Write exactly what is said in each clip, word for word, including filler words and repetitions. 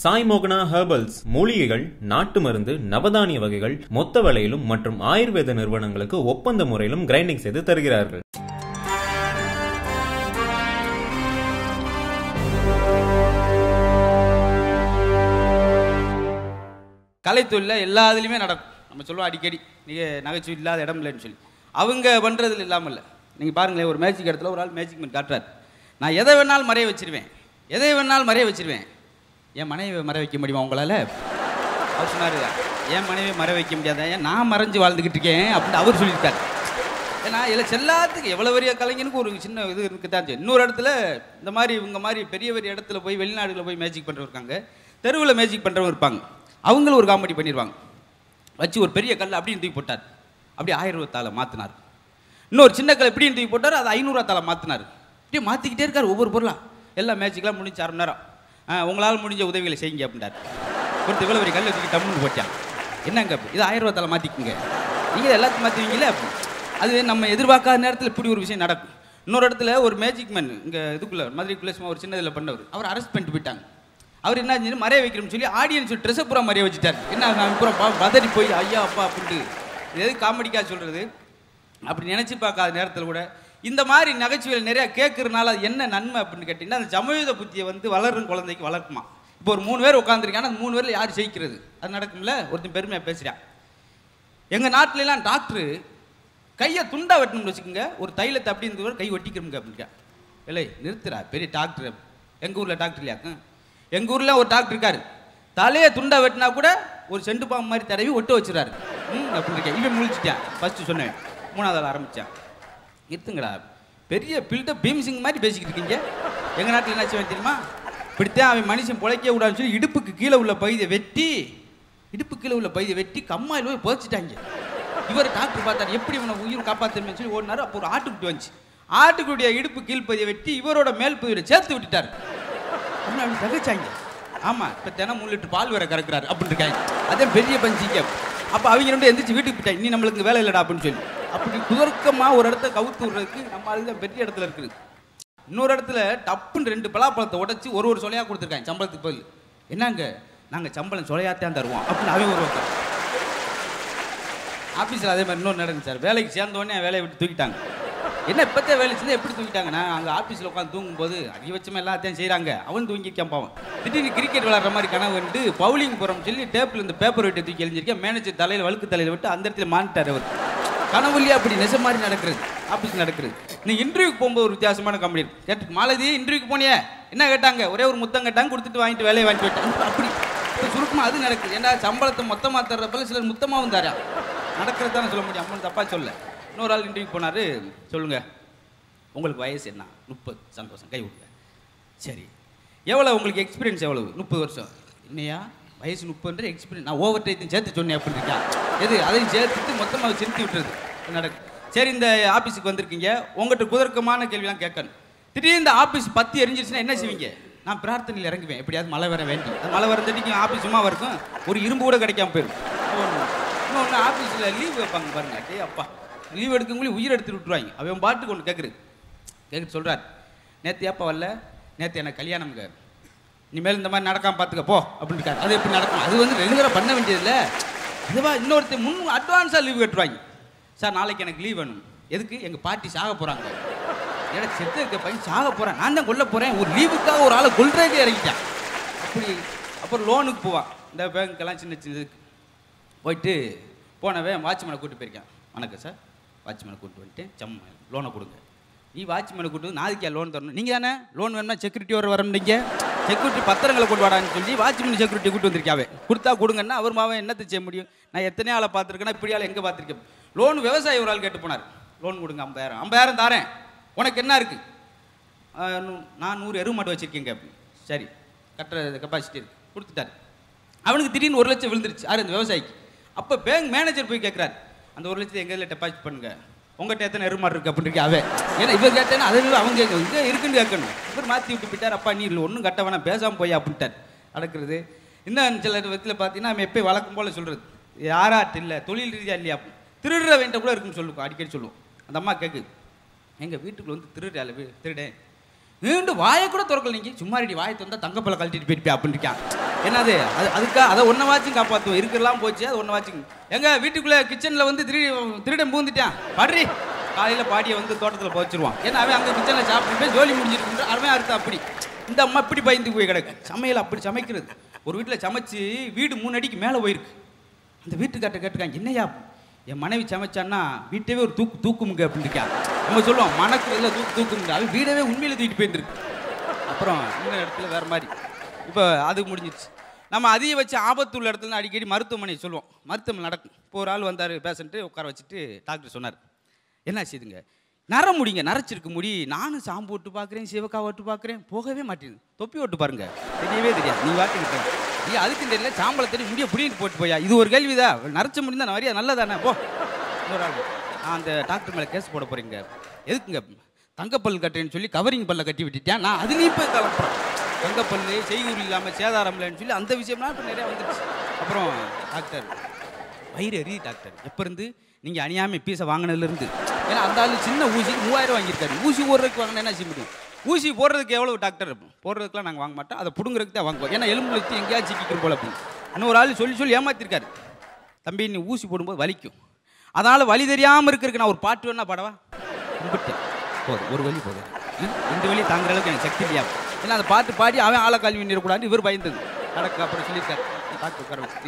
சாய் மோகனா ஹெர்பல்ஸ் மூலிகைகள், நாட்டு மருந்து, நவதானிய வகைகள் மொத்த விலையிலும் மற்றும் ஆயுர்வேத நிறுவனங்களுக்கு ஒப்பந்த முறையிலும் கிரைண்டிங் செய்து தருகிறார்கள். கலைத்தொழில எல்லா இதுலையுமே நடக்கும். நம்ம சொல்லுவோம் அடிக்கடி, நீங்கள் நகைச்சுவை இல்லாத இடம் இல்லைன்னு சொல்லி. அவங்க பண்ணுறதுல இல்லாமல் இல்லை. நீங்கள் பாருங்களேன், ஒரு மேஜிக் இடத்துல ஒரு ஆள் மேஜிக் பண்ணி காட்டுறாரு. நான் எதை வேணாலும் மறைய வச்சிருவேன், எதை வேணாலும் மறைய வச்சிருவேன். என் மனைவி மறை வைக்க முடியுமா உங்களால்? அவர் சொன்னார், என் மனைவி மறை வைக்க முடியாத, ஏன் நான் மறைஞ்சு வாழ்ந்துக்கிட்டு இருக்கேன் அப்படின்னு அவர் சொல்லியிருக்காரு. ஏன்னா இல்லை செல்லாத்துக்கு எவ்வளோ பெரிய கலைஞனுக்கு ஒரு சின்ன இது இருக்குதான். இன்னொரு இடத்துல இந்த மாதிரி இவங்க மாதிரி பெரிய பெரிய இடத்துல போய் வெளிநாடுகளில் போய் மேஜிக் பண்ணுறவங்க இருக்காங்க, தெருவில் மேஜிக் பண்ணுறவங்க இருப்பாங்க. அவங்களும் ஒரு காமெடி பண்ணிடுவாங்க. வச்சு ஒரு பெரிய கல் அப்படின்னு தூக்கி போட்டார், அப்படியே ஆயிரம் ரூபாத்தால மாற்றினார். இன்னொரு சின்ன கல் எப்படின்னு தூக்கி போட்டார், அது ஐநூறுவாத்தால மாற்றினார். அப்படியே மாற்றிக்கிட்டே இருக்கார் ஒவ்வொரு பொருளாக. எல்லாம் மேஜிக்லாம் முடிஞ்சு அரை மணி நேரம், உங்களால் முடிஞ்ச உதவிகளை செய்யுங்க அப்படின்றார். ஒருத்தர் இவ்வளோ பெரிய கல் தூக்கி டம்முன்னு போட்டான். என்னங்க இது ஆயிரம் ரூபாத்தால மாற்றிக்குங்க, நீங்கள் எல்லாத்தையும் மாற்றுவீங்களே. அது நம்ம எதிர்பார்க்காத நேரத்தில் இப்படி ஒரு விஷயம் நடக்கும். இன்னொரு இடத்துல ஒரு மேஜிக் மேன் இங்கே இதுக்குள்ளே மதுரைக்குள்ளே சும்மா ஒரு சின்ன இதில் பண்ணவர், அவர் அரெஸ்ட் பண்ணிட்டு போயிட்டாங்க. அவர் என்ன செஞ்சு மறைய வைக்கணும்னு சொல்லி ஆடியன்ஸ் ட்ரெஸ்ஸை பூரா மறைய வச்சுட்டார். என்ன நான் பூரா பதறி போய் ஐயா அப்பா அப்படின்ட்டு. இது எது காமெடிக்காக சொல்கிறது, அப்படி நினச்சி பார்க்காத நேரத்தில் கூட இந்த மாதிரி நகைச்சுவையில் நிறையா கேட்கறதுனால அது என்ன நன்மை அப்படின்னு கேட்டிங்கன்னா, அந்த சமூக புத்தியை வந்து வளரும் குழந்தைக்கு வளர்க்குமா. இப்போ ஒரு மூணு பேர் உட்காந்துருக்காங்க, அந்த மூணு பேரில் யார் ஜெயிக்கிறது அது நடக்கும்ல. ஒருத்தன் பெருமையாக பேசுகிறான், எங்கள் நாட்டிலலாம் டாக்டரு கையை துண்டா வெட்டணும்னு வச்சுக்கோங்க, ஒரு தைலத்தை அப்படி இருந்தவர் கை ஒட்டிக்கிறோங்க அப்படின்க்கா. இல்லை நிறுத்துறா, பெரிய டாக்டர். எங்கள் ஊரில் டாக்டர் இல்லையாக்கும், எங்கள் ஊரில் ஒரு டாக்டர் இருக்காரு, தலையை துண்டா வெட்டினா கூட ஒரு செண்டு பாம்பு மாதிரி தடவி ஒட்ட வச்சுறாரு. ம் அப்படின்னு இருக்கேன். இவன் முழிச்சிட்டான். ஃபஸ்ட்டு சொன்னேன், மூணாவது ஆரம்பித்தான். நிறுத்துங்கடா, பெரிய பில்டப் பீம்சிங் மாதிரி பேசிக்கிட்டு இருக்கீங்க. எங்கள் நாட்டில் என்ன செய்வேன் தெரியுமா, இப்படித்தான் அவன் மனுஷன் பிழைக்க விடான்னு சொல்லி இடுப்புக்கு கீழே உள்ள பகுதியை வெட்டி இடுப்பு கீழே உள்ள பகுதியை வெட்டி கம்மாயில் போய் புதைச்சிட்டாங்க. இவர் டாக்டர் பார்த்தாரு, எப்படி இவனை உயிர் காப்பாற்றுன்னு சொல்லி ஓடினார். அப்போ ஒரு ஆட்டுக்குட்டி வந்துச்சு, ஆட்டுக்குட்டிய இடுப்பு கீழ்ப்பதியை வெட்டி இவரோட மேல் பகுதியை சேர்த்து விட்டுட்டார். அப்படின்னு அப்படி தகச்சாங்க. ஆமாம், இப்போ தினம் மூணு லிட்டர் பால் வேற கறக்குறாரு அப்படின்னு இருக்காங்க. அதே பெரிய பஞ்சிங்க. அப்போ அவங்க ரெண்டு எந்திரிச்சு வீட்டுக்கு போயிட்டாங்க, இனி நம்மளுக்கு வேலை இல்லைடா அப்படின்னு சொல்லி. அப்படி குதர்க்கமாக ஒரு இடத்த கவுத்து விடுறதுக்கு நம்ம அதுதான் பெரிய இடத்துல இருக்குது. இன்னொரு இடத்துல டப்புன்னு ரெண்டு பலாப்பழத்தை உடச்சி ஒரு ஒரு சொலையாக கொடுத்துருக்காங்க சம்பளத்துக்கு பதில். என்னங்க நாங்கள் சம்பளம் சொலையாத்தான் தருவோம் அப்படின்னு அவன் ஒரு ஒருத்தர். ஆஃபீஸில் அதே மாதிரி இன்னொரு நடக்குது சார். வேலைக்கு சேர்ந்தோடனே வேலையை விட்டு தூக்கிட்டாங்க. என்ன இப்போத்தே வேலை செஞ்சு எப்படி தூக்கிட்டாங்கன்னா, அங்கே ஆஃபீஸில் உட்காந்து தூங்கும்போது அதிகபட்சமாக எல்லாத்தையும் செய்கிறாங்க, அவன் தூங்கிக்கான் பாவன். திடீர்னு கிரிக்கெட் விளாட்ற மாதிரி கனவு வந்து பவுலிங் போகிறோம்னு சொல்லி டேப்பில் இந்த பேப்பர் வெட்டி தூக்கி எழுந்திருக்கேன். மேனேஜர் தலையில் வழுக்கு தலையில் விட்டு அந்த இடத்துல மானிட்டார் அவர். கனவுலையே அப்படி நெச மாதிரி நடக்கிறது, ஆஃபீஸ் நடக்கிறது. நீ இன்டர்வியூக்கு போகும்போது ஒரு வித்தியாசமான கம்பெனி கேட்டு, மாலதி இன்டர்வியூக்கு போனியே என்ன கேட்டாங்க, ஒரே ஒரு முத்தம் கேட்டாங்க, கொடுத்துட்டு வாங்கிட்டு வேலையை வாங்கிட்டு போயிட்டாங்க. அப்படி இப்போ சுருக்கமாக அது நடக்குது. ஏன்னா சம்பளத்தை மொத்தமாக தர்றப்பல சிலர் மொத்தமாகவும் தரா நடக்கிறது தானே சொல்ல முடியும். அம்மன் தப்பாக சொல்ல. இன்னொரு ஆள் இன்டர்வியூக்கு போனார், சொல்லுங்கள் உங்களுக்கு வயசு என்ன? முப்பது. சந்தோஷம், கை விடுங்க. சரி, எவ்வளோ உங்களுக்கு எக்ஸ்பீரியன்ஸ் எவ்வளவு? முப்பது வருஷம். இல்லையா வயசு முப்பதுன்ற எக்ஸ்பீரியன்ஸ், நான் ஓவர் டைத்தையும் சேர்த்து சொன்னேன் அப்படின்னு இருக்கா. எது அதையும் சேர்த்துட்டு மொத்தமாக செலுத்தி விட்டுறது நடக்கு. சரி, இந்த ஆஃபீஸுக்கு வந்திருக்கீங்க, உங்கள்கிட்ட குதர்க்கமான கேள்விலாம் கேட்கணும். திடீர்னு இந்த ஆஃபீஸ் பற்றி எரிஞ்சிருச்சுன்னா என்ன செய்வீங்க? நான் பிரார்த்தனையில் இறங்குவேன், எப்படியாவது மழை வர வேண்டி. அது மழை வரந்தடிக்கு ஆஃபீஸ் சும்மா இருக்கும், ஒரு இரும்பு கூட கிடைக்காம போயிடும். இன்னொன்று ஆஃபீஸில் லீவ் வைப்பாங்க பாருங்க, டே அப்பா லீவ் எடுக்கவங்களே உயிர் எடுத்துட்டு விட்டுருவாங்க. அவன் பாட்டுக்கு ஒன்று கேட்குறது கேட்குறது சொல்கிறார், நேற்று ஏப்பா வரல, நேற்று எனக்கு கல்யாணம்ங்க, இனிமேல் இந்த மாதிரி நடக்காமல் பார்த்துக்க போ அப்படின்னு இருக்காரு. அது எப்படி நடக்கும்? அது வந்து ரெகுலராக பண்ண வேண்டியதில்லை. இதுவா இன்னொருத்தர் முன் அட்வான்ஸாக லீவ் கட்டுவாங்க. சார் நாளைக்கு எனக்கு லீவ் வேணும். எதுக்கு? எங்கள் பார்ட்டி சாக போகிறாங்க. ஏன்னா செத்து இருக்க பையன் சாக போகிறேன், நான் தான் கொல்ல போகிறேன், ஒரு லீவுக்காக ஒரு ஆளை கொல்றதே இறங்கிட்டேன். அப்படி அப்புறம் லோனுக்கு போவான். இந்த பேங்க்கெல்லாம் சின்ன சின்ன இதுக்கு போயிட்டு போனவன் வாட்ச்மேனை கூப்பிட்டு போயிருக்கேன். வணக்கம் சார், வாட்ச்மேனை கூப்பிட்டு வந்துட்டு சம்ம லோனை கொடுங்க. நீ வாட்ச்மேனை கூப்பிட்டு வந்து நாளைக்கே லோன் தரணும். நீங்கள் தானே லோன் வேணும்னா செக்யூரிட்டி வர வரணுங்க, செக்யூரிட்டி பத்திரங்களை கொண்டு வாடான்னு சொல்லி வாட்ச்மேன் செக்யூரிட்டி கூப்பிட்டு வந்திருக்காவே. கொடுத்தா கொடுங்கன்னா அவர் மாவன் என்னத்தை செய்ய முடியும்? நான் எத்தனை ஆளை பார்த்துருக்கேன்னா, இப்படி ஆள் எங்கே பார்த்துருக்கேன். லோன் விவசாயி ஒரு ஆள் கேட்டு போனார், லோன் கொடுங்க ஐம்பதாயிரம். ஐம்பதாயிரம் தாரேன், உனக்கு என்ன இருக்குது? நான் நூறு எருவு மாட்டு வச்சுருக்கேங்க அப்படின்னு. சரி, கட்டுற கெப்பாசிட்டி இருக்குது, கொடுத்துட்டாரு. அவனுக்கு திடீர்னு ஒரு லட்சம் விழுந்துருச்சு. யார்? அந்த விவசாயிக்கு. அப்போ பேங்க் மேனேஜர் போய் கேட்குறாரு, அந்த ஒரு லட்சத்தை எங்கள் இதில் டெபாசிட் பண்ணுங்க, உங்கள்கிட்ட எத்தனை எருமாடு இருக்குது அப்படின்னு இருக்கே அவன். ஏன்னா இவர் கேட்டேன்னா அது அவங்க கேட்கணும், இங்கே இருக்குன்னு கேட்கணும். இவர் மாற்றி விட்டு போயிட்டார். அப்பா நீ இல்லை ஒன்றும் கட்ட வேணாம், பேசாமல் போய் அப்படின்ட்டார். நடக்கிறது. இன்னும் சில விதத்தில் பார்த்தீங்கன்னா நம்ம எப்போ வழக்கம் போல் சொல்கிறது, யாராட்டு இல்லை தொழில் ரீதியாக இல்லையா, திருடுற வேண்ட கூட இருக்குன்னு சொல்லுவோம், அடிக்கடி சொல்லுவோம். அந்த அம்மா கேட்குது, எங்கள் வீட்டுக்குள்ள வந்து திருடால திருடேன் மீண்டும் வாயை கூட திறக்கல. நீங்கள் சும்மா ரெடி வாயை திறந்தா தங்கப்பழம் கழட்டிட்டு போயிட்டு அப்படின்னு இருக்கான். என்னது அது அதுக்காக அதை ஒன்றை வாச்சும் காப்பாற்றுவோம். இருக்கிறலாம் போச்சு, அது ஒன்றை வாச்சுங்க. எங்க வீட்டுக்குள்ளே கிச்சனில் வந்து திரு திருடன் பூந்துட்டான் பாடுறி, காலையில் பாடியை வந்து தோட்டத்தில் போச்சிருவான். ஏன்னா அவன் அங்கே கிச்சனில் சாப்பிட்டு போய் ஜோலி முடிஞ்சிருக்கு. அவன் அறுத்தா அப்படி. இந்த அம்மா இப்படி பயந்து போய் கிடக்கு. சமையல் அப்படி சமைக்கிறது. ஒரு வீட்டில் சமைச்சு வீடு மூணு அடிக்கு மேலே போயிருக்கு. அந்த வீட்டுக்கார்ட்ட கேட்டுக்காங்க, என்னையா என் மனைவி சமைச்சான்னா வீட்டவே ஒரு தூக்கு தூக்குமுங்க அப்படின்னு இருக்கா. நம்ம சொல்லுவோம் மணக்குறதுல தூக்கு தூக்குமுங்க. அது வீடவே உண்மையில தூக்கிட்டு போயிருந்துருக்கு. அப்புறம் இன்னொரு இடத்துல வேறு மாதிரி. இப்போ அது முடிஞ்சிடுச்சு. நம்ம அதிக வச்சு ஆபத்து உள்ள இடத்துல அடிக்கடி மருத்துவமனை சொல்லுவோம். மருத்துவமனை நடக்கும். இப்போ ஒரு ஆள் வந்தார், பேஷண்ட்டு உட்கார வச்சுட்டு டாக்டர் சொன்னார், என்ன செய்யுதுங்க, நர முடிங்க, நரைச்சிருக்கு முடி. நானும் சாம்பு விட்டு பார்க்குறேன், சிவக்காய் விட்டு பார்க்குறேன், போகவே மாட்டேங்குது. தொப்பி விட்டு பாருங்க, தெரியவே தெரியாது. நீ வாட்டுக்கிட்ட நீ அதுக்கும் தெரியல, சாம்பலை தெரிய முடிய புடிங்கிட்டு போட்டு போயா. இது ஒரு கேள்விதான். நரைச்ச முடிந்தா நிறையா நல்லதானே போ. இன்னொரு ஆள், அந்த டாக்டர் மேலே கேஸ் போட போகிறீங்க. எதுக்குங்க, தங்கப்பல் கட்டுறேன்னு சொல்லி கவரிங் பல்ல கட்டி விட்டுட்டேன். நான் அதுலேயும் போய் கலப்புறேன். தங்கப்பல் செய்கூர் இல்லாமல் சேதாரம் இல்லைன்னு சொல்லி அந்த விஷயம்லாம் இப்போ நிறையா வந்துடுச்சு. அப்புறம் டாக்டர் வயிறு எரி டாக்டர், எப்போ இருந்து நீங்கள் அணியாமல் பீஸை வாங்கினதுலேருந்து. ஏன்னா அந்த ஆள் சின்ன ஊசி மூவாயிரம் வாங்கியிருக்காரு. ஊசி போடுறதுக்கு வாங்கினா என்ன செய்ய முடியும்? ஊசி போடுறதுக்கு எவ்வளோ டாக்டர் இருக்கும்? போடுறதுக்குலாம் நாங்கள் வாங்க மாட்டோம், அதை பிடுங்குறதுக்கு தான் வாங்குவோம். ஏன்னா எலும்பு வச்சு எங்கேயாவது சிக்கிக்கும் போல அப்படின்னு. இன்னொரு ஆள் சொல்லி சொல்லி ஏமாத்திருக்காரு. தம்பி நீ ஊசி போடும்போது வலிக்கும், அதனால் வலி தெரியாமல் இருக்கிறதுக்கு நான் ஒரு பாட்டு வேணா பாடவா? கும்பிட்டேன், போதும் ஒரு வலி போதும், இந்த வலி தாங்குற அளவுக்கு எனக்கு சக்தி இல்லையா. ஏன்னா அந்த பாட்டு பாடி அவன் ஆளை கல்வி நிறக்கூடாது இவர் பயந்தது நடக்கு. அப்புறம் சொல்லியிருக்காரு டாக்டர் உட்கார வச்சுட்டு,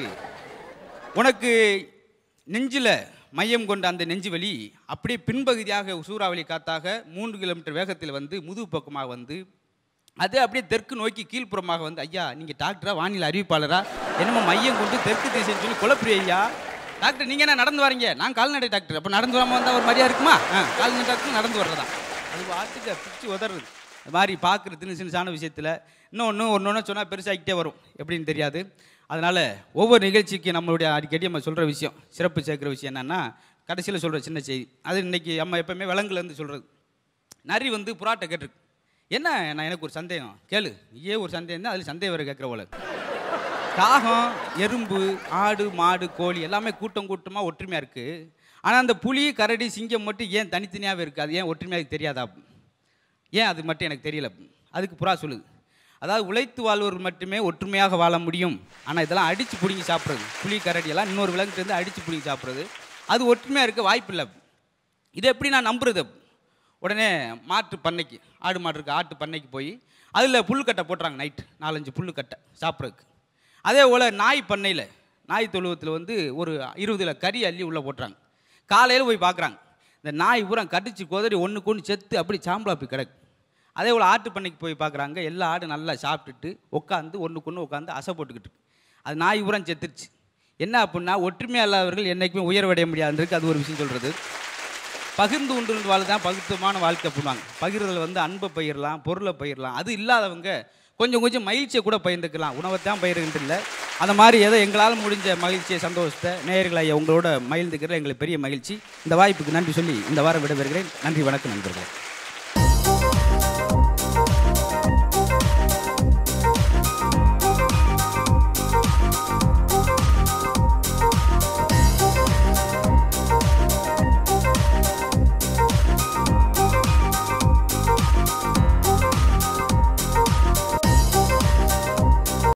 உனக்கு நெஞ்சில் மையம் கொண்ட அந்த நெஞ்சு வலி அப்படியே பின்பகுதியாக சூறாவளி காத்தாக மூன்று கிலோமீட்டர் வேகத்தில் வந்து முதுகு பக்கமாக வந்து அது அப்படியே தெற்கு நோக்கி கீழ்ப்புறமாக வந்து, ஐயா நீங்கள் டாக்டரா வானிலை அறிவிப்பாளரா என்னமோ மையம் கொண்டு தெற்கு திசைன்னு சொல்லி குழப்பி ஐயா. டாக்டர் நீங்கள் என்ன நடந்து வரீங்க? நான் கால்நடை டாக்டர். அப்போ நடந்து வராமல் வந்தால் ஒரு மாதிரியா இருக்குமா? ஆ கால்நடை டாக்டர் நடந்து வர்றதா. அது ஆட்டுக்கு பிடிச்சி உதறது. அது மாதிரி பார்க்குறது சின்ன சின்ன விஷயத்தில் இன்னொன்று ஒன்று ஒன்று சொன்னால் பெருசாகிக்கிட்டே வரும், எப்படின்னு தெரியாது. அதனால் ஒவ்வொரு நிகழ்ச்சிக்கு நம்மளுடைய அடிக்கடி நம்ம சொல்கிற விஷயம், சிறப்பு சேர்க்குற விஷயம் என்னென்னா கடைசியில் சொல்கிற சின்ன செய்தி. அது இன்றைக்கி நம்ம எப்போவுமே விலங்குலேருந்து சொல்கிறது. நரி வந்து புறாட்டை கேட்டிருக்கு, என்ன நான் எனக்கு ஒரு சந்தேகம் கேளு. நீயே ஒரு சந்தேகம் தான், அதில் சந்தேகம் வேறு கேட்குற போல. காகம், எறும்பு, ஆடு, மாடு, கோழி எல்லாமே கூட்டம் கூட்டமாக ஒற்றுமையாக இருக்குது. ஆனால் அந்த புலி, கரடி, சிங்கம் மட்டும் ஏன் தனித்தனியாகவே இருக்குது? அது ஏன் ஒற்றுமையாக தெரியாதா? ஏன் அது மட்டும் எனக்கு தெரியல. அதுக்கு புறா சொல்லுது, அதாவது உழைத்து வாழ்வர்கள் மட்டுமே ஒற்றுமையாக வாழ முடியும். ஆனால் இதெல்லாம் அடித்து பிடிங்கி சாப்பிட்றது, புலி கரடி எல்லாம் இன்னொரு விலங்குலேருந்து அடித்து பிடிங்கி சாப்பிட்றது, அது ஒற்றுமையாக இருக்க வாய்ப்பு இல்லை. இதை எப்படி நான் நம்புறது? உடனே மாட்டு பண்ணைக்கு, ஆடு மாடு இருக்குது, ஆட்டு பண்ணைக்கு போய் அதில் புல்லுக்கட்டை போட்டுறாங்க. நைட்டு நாலஞ்சு புல்லுக்கட்டை சாப்பிட்றதுக்கு. அதே போல் நாய் பண்ணையில், நாய் தொழுவத்தில் வந்து ஒரு இருபதுல கறி அள்ளி உள்ளே போட்டுறாங்க. காலையில் போய் பார்க்குறாங்க, இந்த நாய் பூரா கடிச்சு கொதறி ஒன்றுக்கு ஒன்று செத்து அப்படி சாம்பலா போய் கிடக்கு. அதே போல் ஆட்டு பண்ணைக்கு போய் பார்க்குறாங்க, எல்லா ஆடு நல்லா சாப்பிட்டுட்டு உட்காந்து ஒன்றுக்கு ஒன்று உட்காந்து அசை போட்டுக்கிட்டு. அது நாய் பூரா செத்துருச்சு. என்ன அப்படின்னா ஒற்றுமையாக இல்லாதவர்கள் என்றைக்குமே உயர்வடைய முடியாதுருக்கு அது ஒரு விஷயம் சொல்கிறது. பகிர்ந்து உண்டு வாழ் தான் பகுத்தமான வாழ்க்கை பண்ணுவாங்க. பகிர்தல் வந்து அன்பை பயிரலாம், பொருளை பயிரலாம். அது இல்லாதவங்க கொஞ்சம் கொஞ்சம் மகிழ்ச்சியை கூட பகிர்ந்துக்கலாம். உணவை தான் பயிர்கின்ற இல்லை. அந்த மாதிரி ஏதோ எங்களால் முடிஞ்ச மகிழ்ச்சியை, சந்தோஷத்தை நேயர்களை உங்களோட மகிழ்ந்துக்கிற எங்களுக்கு பெரிய மகிழ்ச்சி. இந்த வாய்ப்புக்கு நன்றி சொல்லி இந்த வாரம் விடைபெறுகிறேன். நன்றி, வணக்கம் நண்பர்களே.